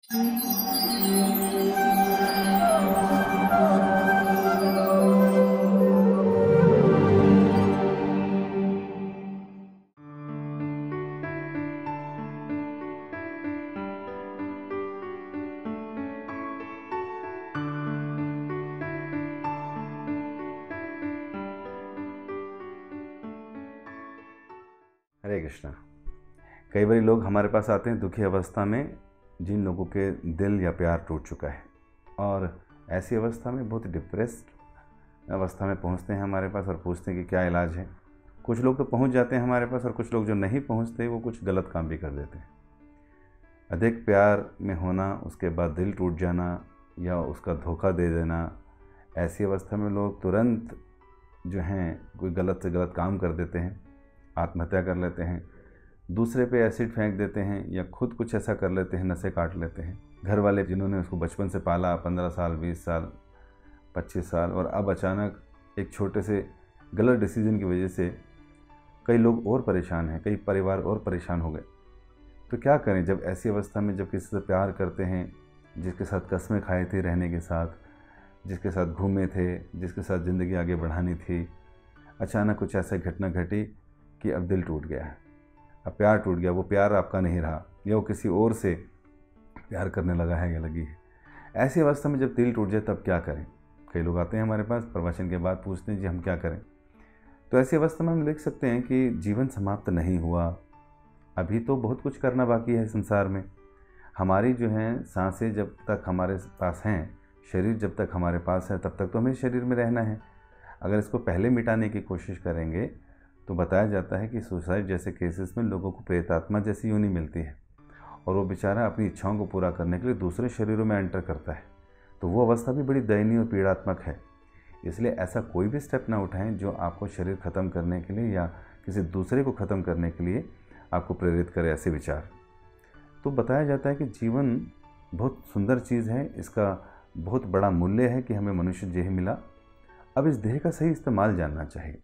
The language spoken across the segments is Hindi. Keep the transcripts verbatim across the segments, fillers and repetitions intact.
हरे कृष्णा। कई बार लोग हमारे पास आते हैं दुखी अवस्था में, जिन लोगों के दिल या प्यार टूट चुका है, और ऐसी अवस्था में बहुत डिप्रेस्ड अवस्था में पहुंचते हैं हमारे पास और पूछते हैं कि क्या इलाज है। कुछ लोग तो पहुंच जाते हैं हमारे पास, और कुछ लोग जो नहीं पहुंचते वो कुछ गलत काम भी कर देते हैं। अधिक प्यार में होना, उसके बाद दिल टूट जाना या उसका धोखा दे देना, ऐसी अवस्था में लोग तुरंत जो हैं कोई गलत से गलत काम कर देते हैं, आत्महत्या कर लेते हैं, दूसरे पे एसिड फेंक देते हैं या खुद कुछ ऐसा कर लेते हैं, नसें काट लेते हैं। घर वाले जिन्होंने उसको बचपन से पाला, पंद्रह साल, बीस साल, पच्चीस साल, और अब अचानक एक छोटे से गलत डिसीजन की वजह से कई लोग और परेशान हैं, कई परिवार और परेशान हो गए। तो क्या करें जब ऐसी अवस्था में, जब किसी से प्यार करते हैं, जिसके साथ कस्में खाई थी रहने के साथ, जिसके साथ घूमे थे, जिसके साथ ज़िंदगी आगे बढ़ानी थी, अचानक कुछ ऐसा घटना घटी कि अब दिल टूट गया है, अब प्यार टूट गया, वो प्यार आपका नहीं रहा या वो किसी और से प्यार करने लगा है या लगी है। ऐसी अवस्था में जब दिल टूट जाए तब क्या करें? कई लोग आते हैं हमारे पास, प्रवचन के बाद पूछते हैं जी हम क्या करें। तो ऐसी अवस्था में हम देख सकते हैं कि जीवन समाप्त नहीं हुआ, अभी तो बहुत कुछ करना बाकी है संसार में। हमारी जो है सांसें जब तक हमारे पास हैं, शरीर जब तक हमारे पास है, तब तक तो हमें शरीर में रहना है। अगर इसको पहले मिटाने की कोशिश करेंगे तो बताया जाता है कि सुसाइड जैसे केसेस में लोगों को प्रेतात्मा जैसी योनि मिलती है, और वो बेचारा अपनी इच्छाओं को पूरा करने के लिए दूसरे शरीरों में एंटर करता है। तो वो अवस्था भी बड़ी दयनीय और पीड़ात्मक है। इसलिए ऐसा कोई भी स्टेप ना उठाएं जो आपको शरीर ख़त्म करने के लिए या किसी दूसरे को ख़त्म करने के लिए आपको प्रेरित करे, ऐसे विचार। तो बताया जाता है कि जीवन बहुत सुंदर चीज़ है, इसका बहुत बड़ा मूल्य है कि हमें मनुष्य देह मिला। अब इस देह का सही इस्तेमाल जानना चाहिए।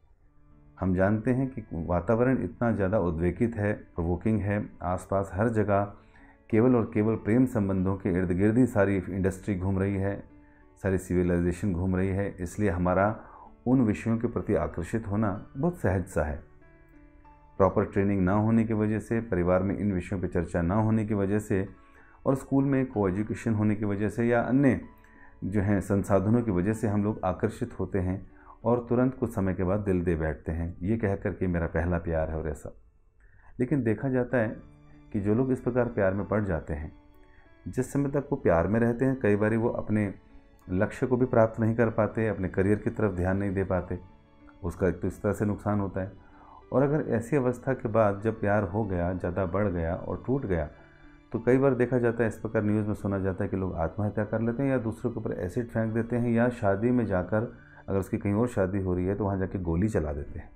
हम जानते हैं कि वातावरण इतना ज़्यादा उद्वेगित है, प्रोवोकिंग है, आसपास हर जगह केवल और केवल प्रेम संबंधों के इर्द गिर्द ही सारी इंडस्ट्री घूम रही है, सारी सिविलाइजेशन घूम रही है। इसलिए हमारा उन विषयों के प्रति आकर्षित होना बहुत सहज सा है। प्रॉपर ट्रेनिंग ना होने की वजह से, परिवार में इन विषयों पर चर्चा ना होने की वजह से, और स्कूल में को एजुकेशन होने की वजह से या अन्य जो हैं संसाधनों की वजह से हम लोग आकर्षित होते हैं और तुरंत कुछ समय के बाद दिल दे बैठते हैं, ये कह कर के मेरा पहला प्यार है और ऐसा। लेकिन देखा जाता है कि जो लोग इस प्रकार प्यार में पड़ जाते हैं, जिस समय तक वो प्यार में रहते हैं, कई बार वो अपने लक्ष्य को भी प्राप्त नहीं कर पाते, अपने करियर की तरफ ध्यान नहीं दे पाते, उसका एक तो इस तरह से नुकसान होता है। और अगर ऐसी अवस्था के बाद जब प्यार हो गया, ज़्यादा बढ़ गया और टूट गया, तो कई बार देखा जाता है, इस प्रकार न्यूज़ में सुना जाता है कि लोग आत्महत्या कर लेते हैं या दूसरों के ऊपर एसिड फेंक देते हैं, या शादी में जाकर, अगर उसकी कहीं और शादी हो रही है तो वहाँ जाके गोली चला देते हैं।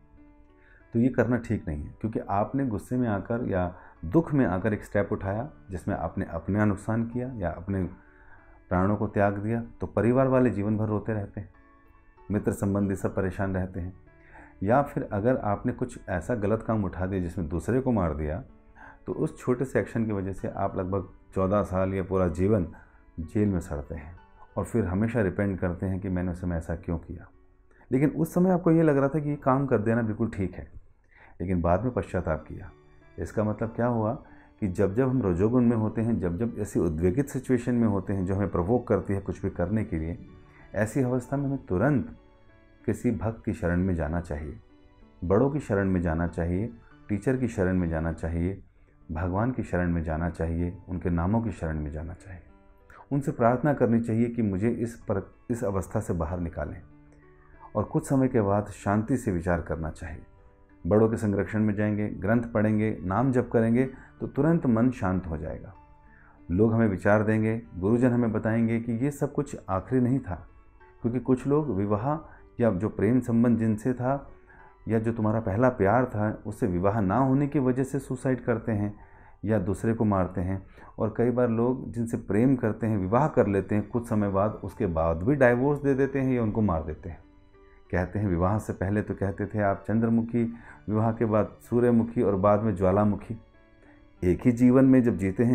तो ये करना ठीक नहीं है, क्योंकि आपने गुस्से में आकर या दुख में आकर एक स्टेप उठाया जिसमें आपने अपना नुकसान किया या अपने प्राणों को त्याग दिया, तो परिवार वाले जीवन भर रोते रहते हैं, मित्र संबंधी सब परेशान रहते हैं। या फिर अगर आपने कुछ ऐसा गलत काम उठा दिया जिसमें दूसरे को मार दिया, तो उस छोटे से एक्शन की वजह से आप लगभग चौदह साल या पूरा जीवन जेल में सड़ते हैं, और फिर हमेशा रिपेंट करते हैं कि मैंने उस समय ऐसा क्यों किया। लेकिन उस समय आपको ये लग रहा था कि ये काम कर देना बिल्कुल ठीक है, लेकिन बाद में पश्चाताप किया। इसका मतलब क्या हुआ कि जब जब हम रजोगुण में होते हैं, जब जब ऐसी उद्वेगित सिचुएशन में होते हैं जो हमें प्रवोक करती है कुछ भी करने के लिए, ऐसी अवस्था में हमें तुरंत किसी भक्त की शरण में जाना चाहिए, बड़ों की शरण में जाना चाहिए, टीचर की शरण में जाना चाहिए, भगवान की शरण में जाना चाहिए, उनके नामों की शरण में जाना चाहिए। उनसे प्रार्थना करनी चाहिए कि मुझे इस पर इस अवस्था से बाहर निकालें, और कुछ समय के बाद शांति से विचार करना चाहिए। बड़ों के संरक्षण में जाएंगे, ग्रंथ पढ़ेंगे, नाम जप करेंगे तो तुरंत मन शांत हो जाएगा। लोग हमें विचार देंगे, गुरुजन हमें बताएंगे कि ये सब कुछ आखिरी नहीं था, क्योंकि कुछ लोग विवाह या जो प्रेम संबंध जिनसे था या जो तुम्हारा पहला प्यार था उससे विवाह ना होने की वजह से सुसाइड करते हैं या दूसरे को मारते हैं। और कई बार लोग जिनसे प्रेम करते हैं, विवाह कर लेते हैं, कुछ समय बाद उसके बाद भी डाइवोर्स दे देते हैं या उनको मार देते हैं। कहते हैं विवाह से पहले तो कहते थे आप चंद्रमुखी, विवाह के बाद सूर्यमुखी और बाद में ज्वालामुखी। एक ही जीवन में जब जीते हैं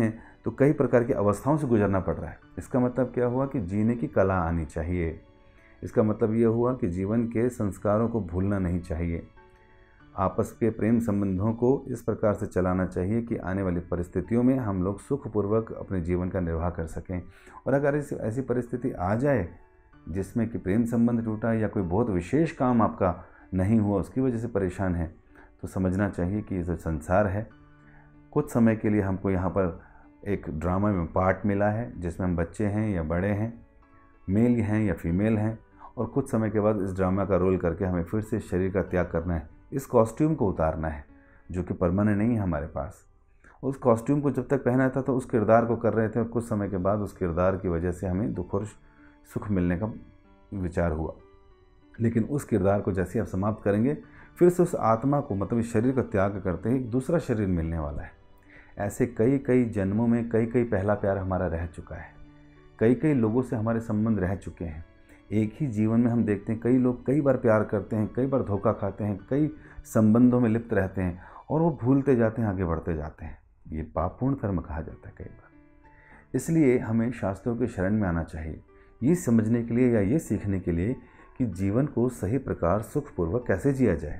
तो कई प्रकार की अवस्थाओं से गुजरना पड़ रहा है। इसका मतलब क्या हुआ कि जीने की कला आनी चाहिए। इसका मतलब ये हुआ कि जीवन के संस्कारों को भूलना नहीं चाहिए। आपस के प्रेम संबंधों को इस प्रकार से चलाना चाहिए कि आने वाली परिस्थितियों में हम लोग सुखपूर्वक अपने जीवन का निर्वाह कर सकें। और अगर इस ऐसी परिस्थिति आ जाए जिसमें कि प्रेम संबंध टूटा या कोई बहुत विशेष काम आपका नहीं हुआ, उसकी वजह से परेशान है, तो समझना चाहिए कि ये जो संसार है, कुछ समय के लिए हमको यहाँ पर एक ड्रामा में पार्ट मिला है जिसमें हम बच्चे हैं या बड़े हैं, मेल हैं या फीमेल हैं, और कुछ समय के बाद इस ड्रामा का रोल करके हमें फिर से शरीर का त्याग करना है। इस कॉस्ट्यूम को उतारना है जो कि परमानेंट नहीं है हमारे पास। उस कॉस्ट्यूम को जब तक पहना था तो उस किरदार को कर रहे थे, और कुछ समय के बाद उस किरदार की वजह से हमें दुख और सुख मिलने का विचार हुआ। लेकिन उस किरदार को जैसे आप समाप्त करेंगे, फिर से उस आत्मा को, मतलब इस शरीर का त्याग करते ही दूसरा शरीर मिलने वाला है। ऐसे कई कई जन्मों में कई कई पहला प्यार हमारा रह चुका है। कई कई लोगों से हमारे संबंध रह चुके हैं। एक ही जीवन में हम देखते हैं कई लोग कई बार प्यार करते हैं, कई बार धोखा खाते हैं, कई संबंधों में लिप्त रहते हैं और वो भूलते जाते हैं, आगे बढ़ते जाते हैं। ये पापपूर्ण कर्म कहा जाता है कई बार। इसलिए हमें शास्त्रों के शरण में आना चाहिए, ये समझने के लिए या ये सीखने के लिए कि जीवन को सही प्रकार सुखपूर्वक कैसे जिया जाए।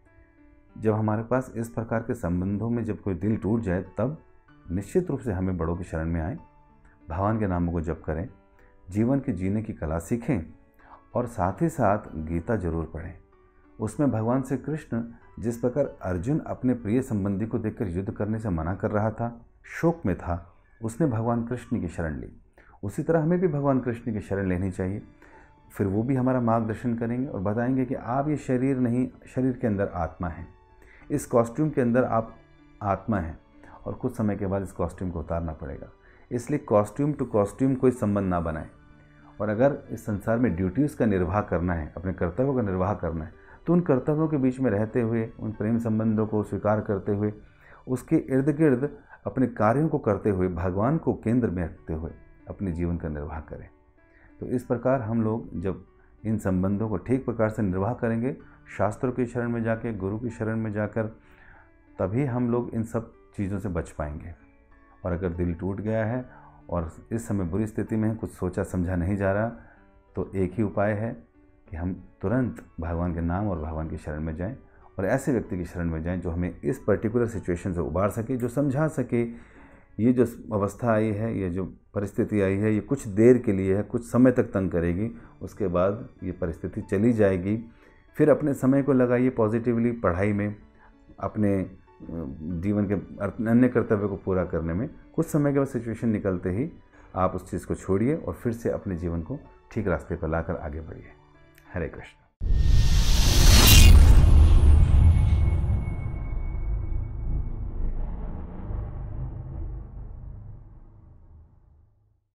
जब हमारे पास इस प्रकार के संबंधों में जब कोई दिल टूट जाए, तब निश्चित रूप से हमें बड़ों की शरण में आएँ, भगवान के नामों को जप करें, जीवन के जीने की कला सीखें और साथ ही साथ गीता जरूर पढ़ें। उसमें भगवान श्री कृष्ण जिस प्रकार अर्जुन अपने प्रिय संबंधी को देखकर युद्ध करने से मना कर रहा था, शोक में था, उसने भगवान कृष्ण की शरण ली। उसी तरह हमें भी भगवान कृष्ण की शरण लेनी चाहिए। फिर वो भी हमारा मार्गदर्शन करेंगे और बताएंगे कि आप ये शरीर नहीं, शरीर के अंदर आत्मा है, इस कॉस्ट्यूम के अंदर आप आत्मा हैं, और कुछ समय के बाद इस कॉस्ट्यूम को उतारना पड़ेगा। इसलिए कॉस्ट्यूम टू कॉस्ट्यूम कोई संबंध ना बनाए। और अगर इस संसार में ड्यूटीज़ का निर्वाह करना है, अपने कर्तव्यों का निर्वाह करना है, तो उन कर्तव्यों के बीच में रहते हुए, उन प्रेम संबंधों को स्वीकार करते हुए, उसके इर्द गिर्द अपने कार्यों को करते हुए, भगवान को केंद्र में रखते हुए अपने जीवन का निर्वाह करें। तो इस प्रकार हम लोग जब इन संबंधों को ठीक प्रकार से निर्वाह करेंगे, शास्त्रों की शरण में जाके, गुरु की शरण में जाकर, तभी हम लोग इन सब चीज़ों से बच पाएंगे। और अगर दिल टूट गया है और इस समय बुरी स्थिति में है, कुछ सोचा समझा नहीं जा रहा, तो एक ही उपाय है कि हम तुरंत भगवान के नाम और भगवान की शरण में जाएं, और ऐसे व्यक्ति की शरण में जाएं जो हमें इस पर्टिकुलर सिचुएशन से उबार सके, जो समझा सके ये जो अवस्था आई है, ये जो परिस्थिति आई है, ये कुछ देर के लिए है, कुछ समय तक तंग करेगी, उसके बाद ये परिस्थिति चली जाएगी। फिर अपने समय को लगाइए पॉजिटिवली पढ़ाई में, अपने जीवन के अन्य कर्तव्य को पूरा करने में। कुछ समय के बाद सिचुएशन निकलते ही आप उस चीज़ को छोड़िए और फिर से अपने जीवन को ठीक रास्ते पर लाकर आगे बढ़िए। हरे कृष्ण।